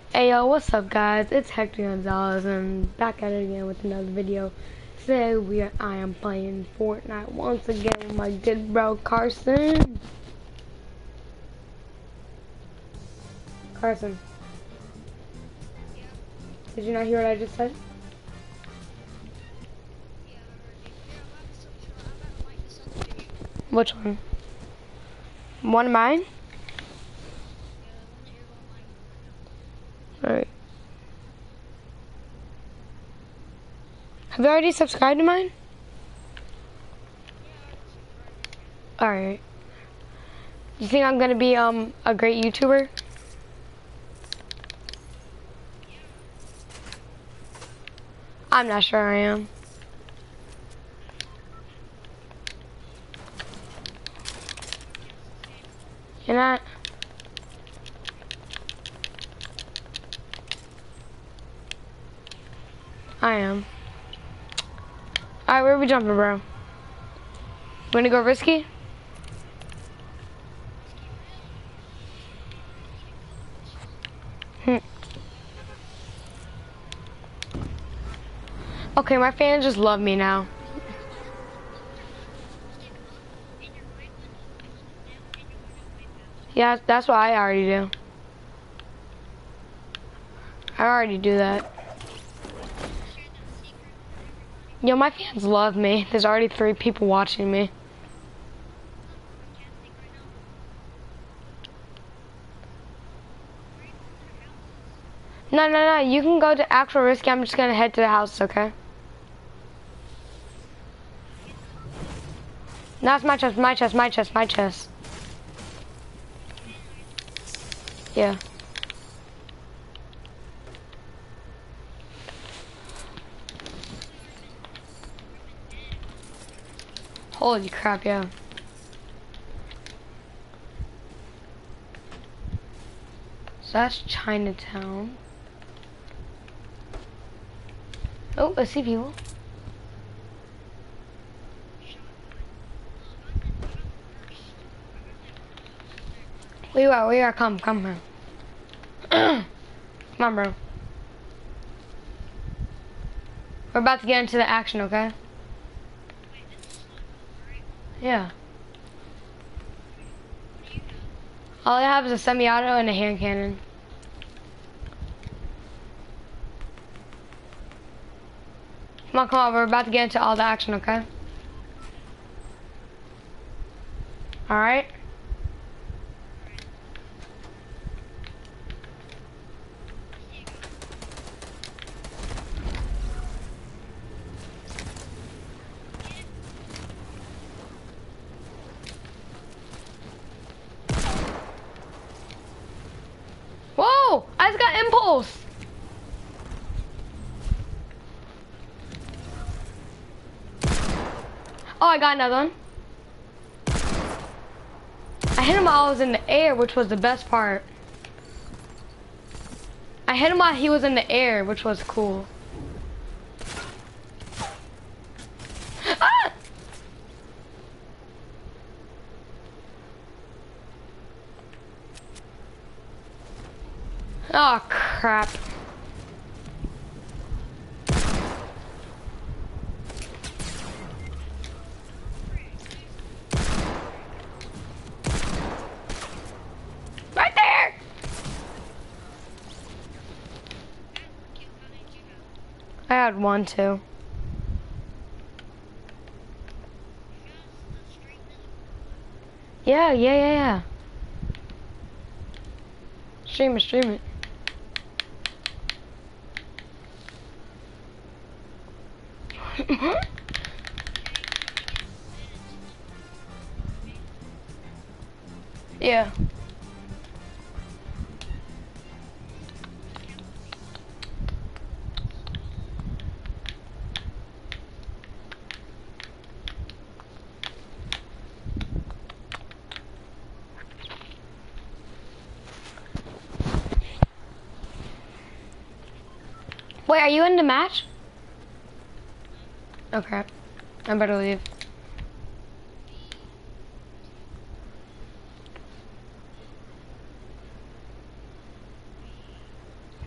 Hey yo, what's up guys? It's Hector Gonzalez and I'm back at it again with another video. Today I am playing Fortnite once again with my good bro Carson. Carson. Did you not hear what I just said? Which one? One of mine? Alright. Have you already subscribed to mine? Alright. You think I'm gonna be a great YouTuber? I'm not sure I am. You're not? I am. Alright, where are we jumping, bro? You wanna go risky? Okay, my fans just love me now. Yeah, that's what I already do. I already do that. Yo, my fans love me. There's already 3 people watching me. No, you can go to actual risky. I'm just gonna head to the house, okay? No, it's my chest. Yeah. Holy crap, yeah. So that's Chinatown. Oh, I see people. Where you are, come here. Come on, bro. We're about to get into the action, okay? Yeah. All I have is a semi-auto and a hand cannon. Come on, we're about to get into all the action, okay? Alright? Whoa! I just got impulse! Oh, I got another one. I hit him while I was in the air, which was the best part. I hit him while he was in the air, which was cool. Ah! Oh, crap. Right there! I had one, too. Yeah. Stream it. Yeah. Wait, are you in the match? Okay. I better leave.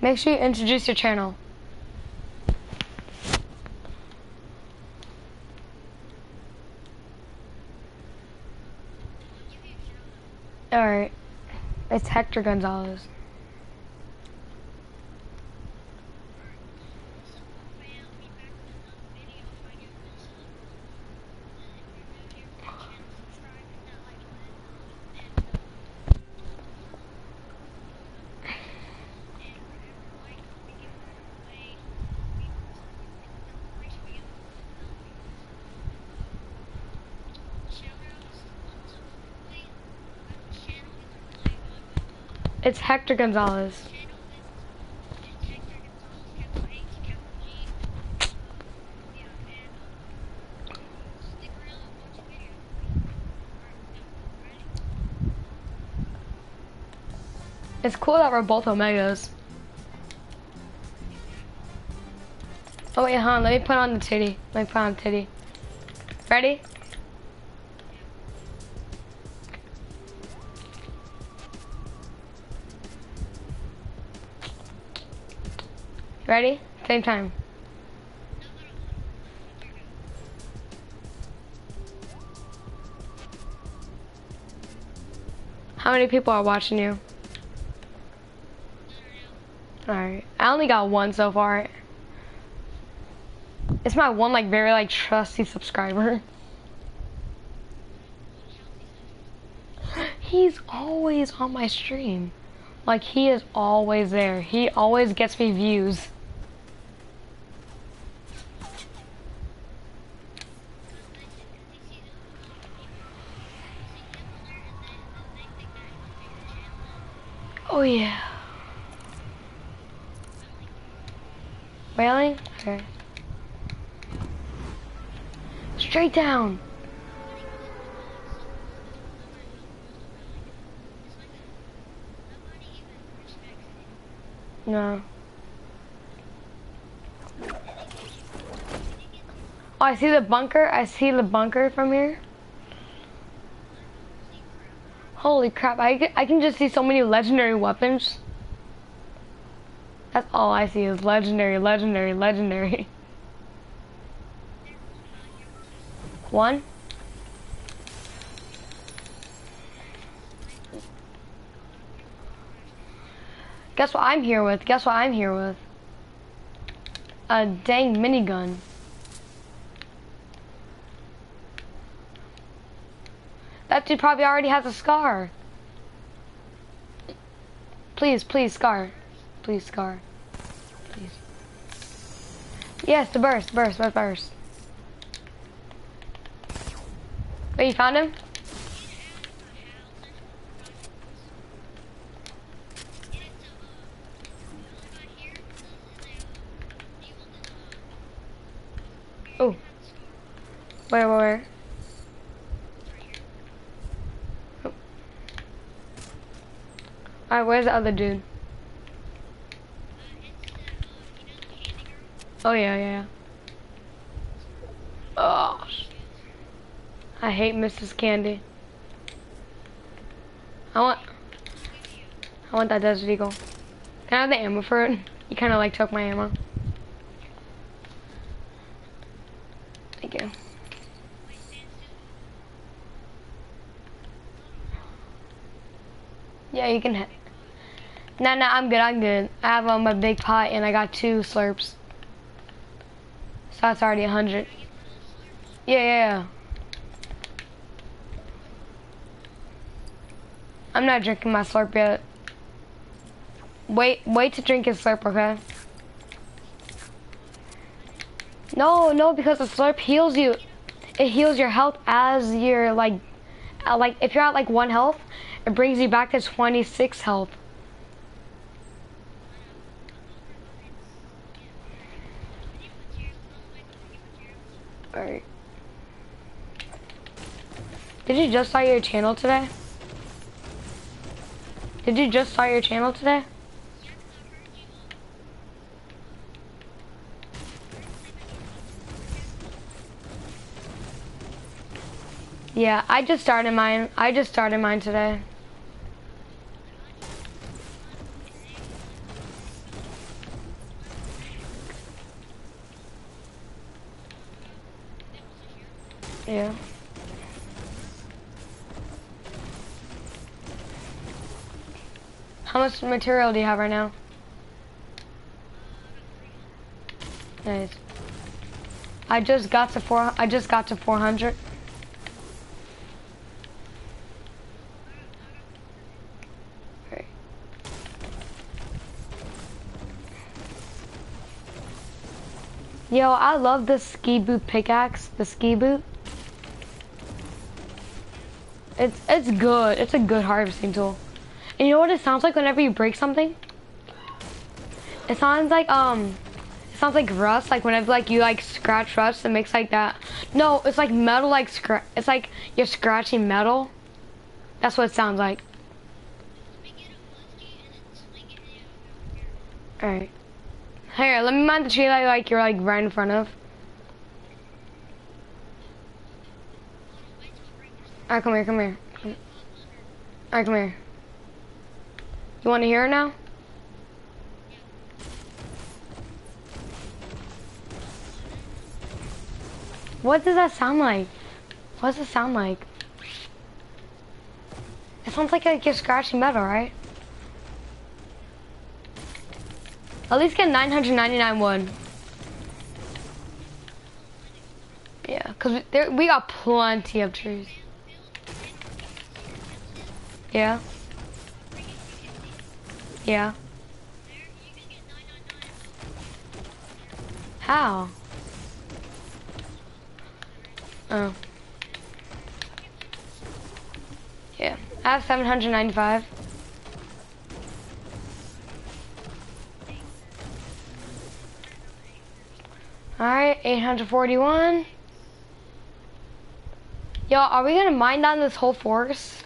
Make sure you introduce your channel. Alright. It's Hector Gonzalez. It's Hector Gonzalez. It's cool that we're both Omegas. Oh wait, hold on, let me put on the titty. Let me put on the titty. Ready? Ready? Same time. How many people are watching you? Alright. I only got one so far. It's my one like very like trusty subscriber. He's always on my stream. Like he is always there. He always gets me views. Oh yeah. Wailing? Okay. Straight down. No. Oh, I see the bunker. I see the bunker from here. Holy crap, I can just see so many legendary weapons. That's all I see is legendary, legendary, legendary. One. Guess what I'm here with? Guess what I'm here with? A dang minigun. That dude probably already has a scar. Please, please, scar. Please, scar. Please. Yes, the burst, burst. Wait, you found him? Oh. Where? Oh. Alright, where's the other dude? Oh yeah. Oh. I hate Mrs. Candy. I want that Desert Eagle. Can I have the ammo for it? You kind of like took my ammo. Thank you. Yeah, you can hit. No, I'm good. I have my big pot and I got 2 slurps. So that's already 100. Yeah. I'm not drinking my slurp yet. Wait to drink his slurp, okay? No, because the slurp heals you. It heals your health as you're like if you're at like 1 health, it brings you back to 26 health. Alright. Did you just start your channel today? Yeah, I just started mine today. Yeah. How much material do you have right now? Nice. I just got to 400. Right. Yo, I love the ski boot pickaxe, the ski boot. It's good. It's a good harvesting tool. And you know what it sounds like whenever you break something? It sounds like rust, like whenever like you like scratch rust, it makes like that. No, it's like metal, like it's like you're scratching metal. That's what it sounds like. Alright. Here, let me mine the tree that like you're like right in front of. Alright, come here, come here. Alright, come here. You wanna hear it now? What does that sound like? What does it sound like? It sounds like you're scratching metal, right? At least get 999 wood. Yeah, cause we got plenty of trees. Yeah. Yeah. How? Oh. Yeah. I have 795. Alright, 841. Yo, are we gonna mine down this whole forest?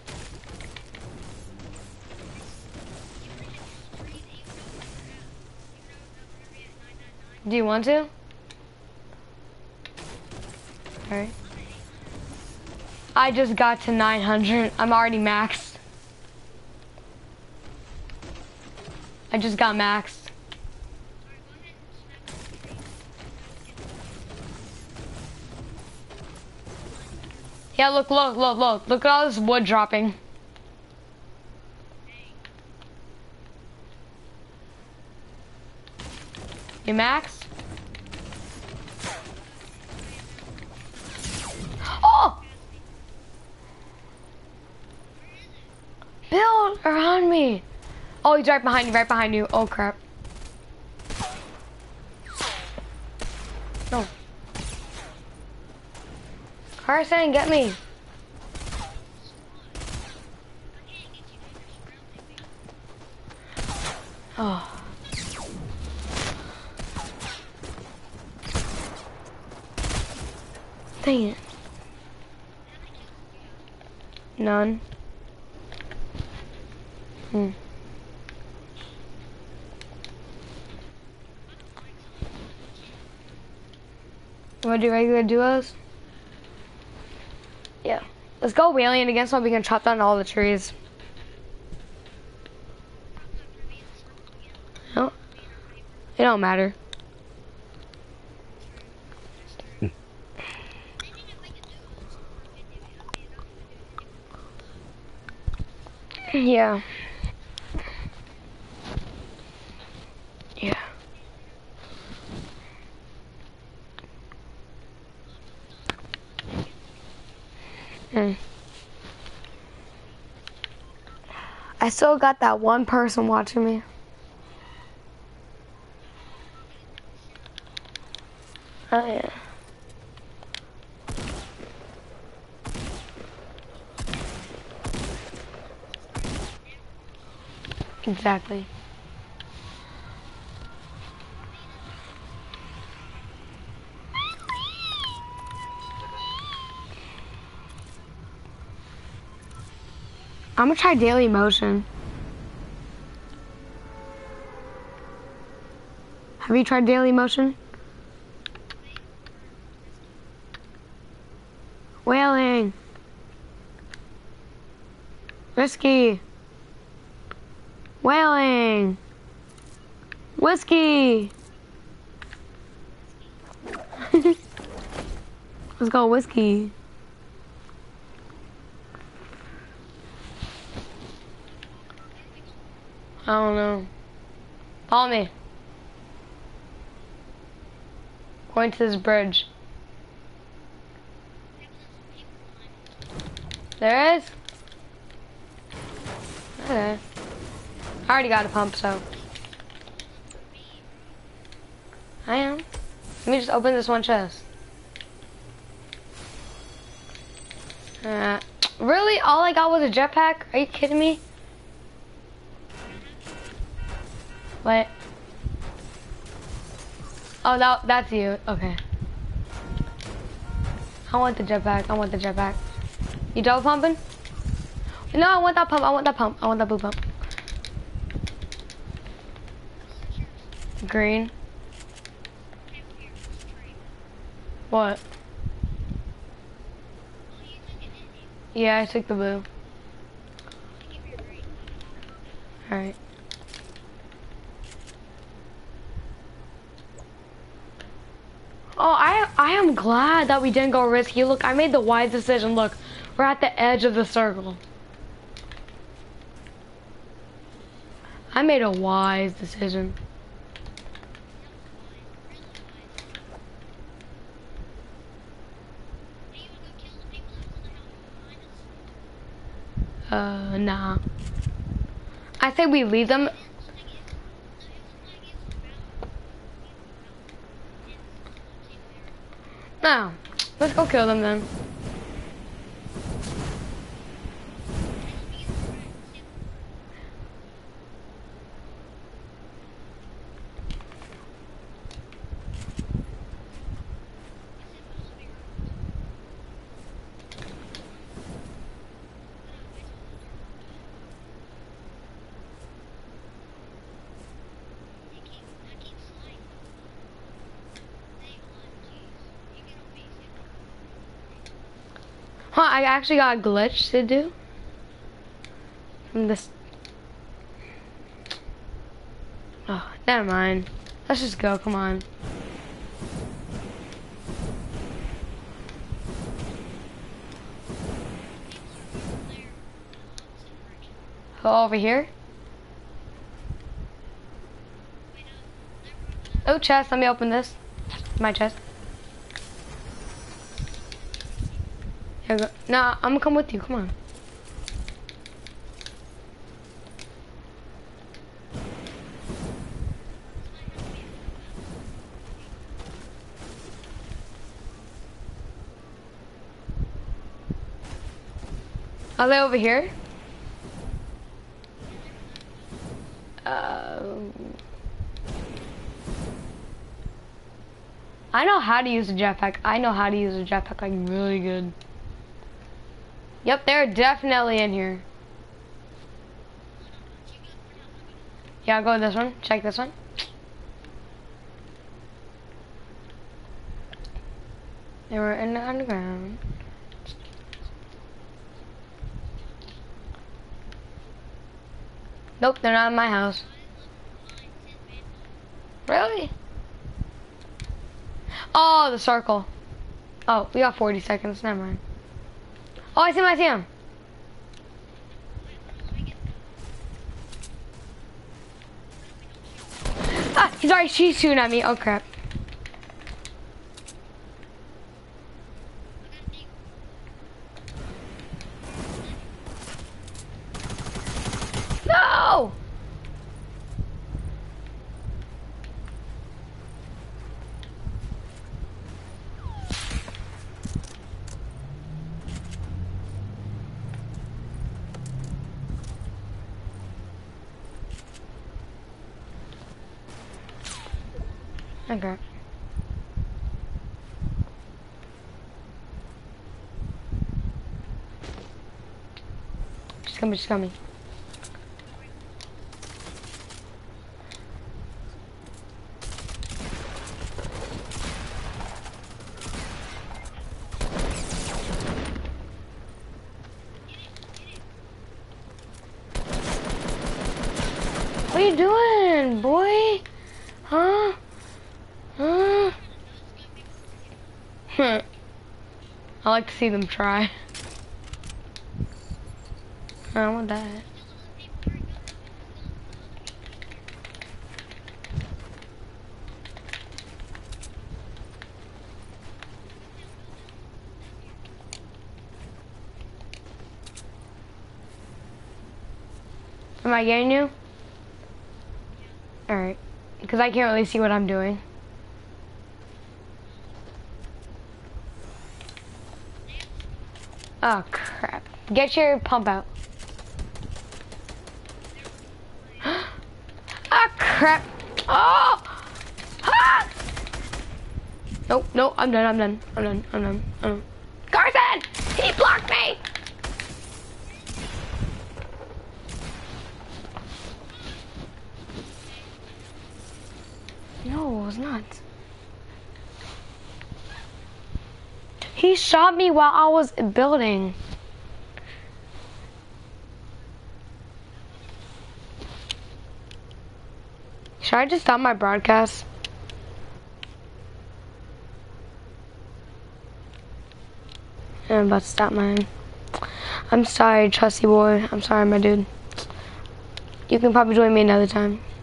Do you want to? Alright. I just got to 900. I'm already maxed. I just got maxed. Yeah, look at all this wood dropping. You maxed? Oh! Build around me. Oh, he's right behind you, right behind you. Oh, crap. No. Carson, get me. Oh. Dang it. None. Hmm. You wanna do regular duos? Yeah. Let's go whaling again so we can chop down all the trees. No. It don't matter. Yeah. Yeah. I still got that one person watching me. Oh yeah. Exactly. I'm gonna try daily motion. Have you tried daily motion? Whaling. Whiskey. Whaling. Whiskey. Let's go whiskey. I don't know. Follow me. Going to this bridge. There is? Okay. I already got a pump, so. I am. Let me just open this one chest. Really? All I got was a jetpack? Are you kidding me? What? Oh, that's you. Okay. I want the jetpack. I want the jetpack. You double pumping? No, I want that pump. I want that pump. I want that blue pump. Green. What? Yeah, I took the blue. Alright. Oh, I am glad that we didn't go risky. Look, I made the wise decision. Look, we're at the edge of the circle. I made a wise decision. Nah. I say we leave them. No. Let's go kill them then. Huh, I actually got a glitch to do. From this. Oh, never mind. Let's just go, come on. Go over here. Oh, chest, let me open this. My chest. Here we go. Nah, I'm gonna come with you, come on. Are they over here? I know how to use a jetpack. I know how to use a jetpack like really good. Yep, they're definitely in here. Yeah, I'll go with this one. Check this one. They were in the underground. Nope, they're not in my house. Really? Oh, the circle. Oh, we got 40 seconds. Never mind. Oh, I see him. I see him. Ah, he's already shooting at me. Oh, crap. No! Okay. Just coming, just coming. What are you doing, boy? Huh? Huh? I like to see them try. I don't want that. Am I getting you? Alright. Because I can't really see what I'm doing. Oh, crap. Get your pump out. Ah, crap. Oh! Ah! Nope, nope, I'm done. Carson! He blocked me! No, it was not. He shot me while I was building. Should I just stop my broadcast? I'm about to stop mine. I'm sorry, trusty boy. I'm sorry, my dude. You can probably join me another time.